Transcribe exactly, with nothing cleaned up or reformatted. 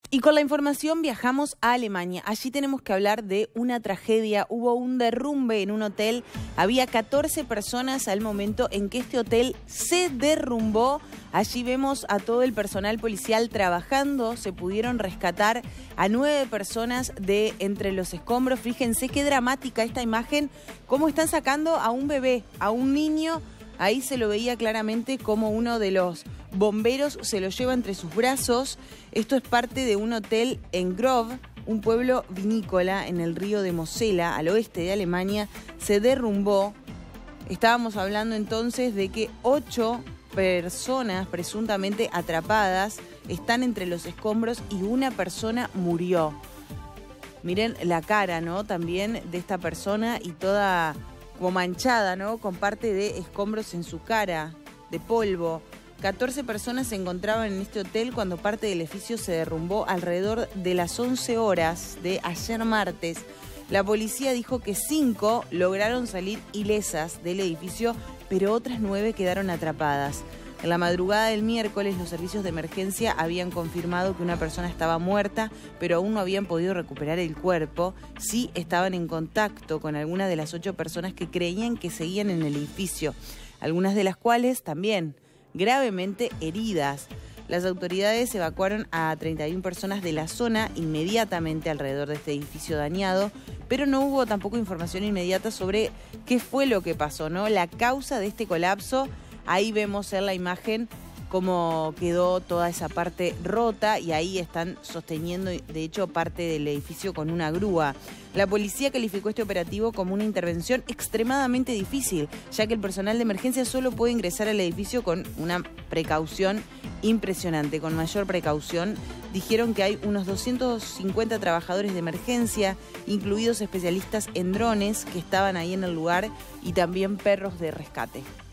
Y con la información viajamos a Alemania. Allí tenemos que hablar de una tragedia. Hubo un derrumbe en un hotel. Había catorce personas al momento en que este hotel se derrumbó. Allí vemos a todo el personal policial trabajando. Se pudieron rescatar a nueve personas de entre los escombros. Fíjense qué dramática esta imagen. Cómo están sacando a un bebé, a un niño. Ahí se lo veía claramente como uno de los bomberos se lo lleva entre sus brazos. Esto es parte de un hotel en Grove, un pueblo vinícola en el río de Mosela, al oeste de Alemania. Se derrumbó. Estábamos hablando entonces de que ocho personas presuntamente atrapadas están entre los escombros y una persona murió. Miren la cara, ¿no? También de esta persona y toda como manchada, ¿no? Con parte de escombros en su cara, de polvo. catorce personas se encontraban en este hotel cuando parte del edificio se derrumbó alrededor de las once horas de ayer martes. La policía dijo que cinco lograron salir ilesas del edificio, pero otras nueve quedaron atrapadas. En la madrugada del miércoles, los servicios de emergencia habían confirmado que una persona estaba muerta, pero aún no habían podido recuperar el cuerpo. Sí estaban en contacto con algunas de las ocho personas que creían que seguían en el edificio, algunas de las cuales también gravemente heridas. Las autoridades evacuaron a treinta y una personas de la zona inmediatamente alrededor de este edificio dañado, pero no hubo tampoco información inmediata sobre qué fue lo que pasó, ¿no? La causa de este colapso. Ahí vemos en la imagen cómo quedó toda esa parte rota y ahí están sosteniendo, de hecho, parte del edificio con una grúa. La policía calificó este operativo como una intervención extremadamente difícil, ya que el personal de emergencia solo puede ingresar al edificio con una precaución impresionante, con mayor precaución. Dijeron que hay unos doscientos cincuenta trabajadores de emergencia, incluidos especialistas en drones que estaban ahí en el lugar y también perros de rescate.